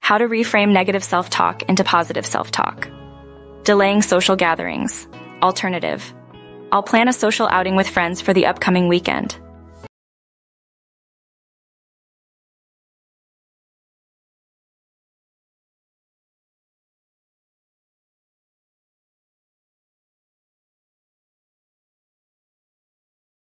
how to reframe negative self-talk into positive self-talk. Delaying social gatherings. Alternative. I'll plan a social outing with friends for the upcoming weekend.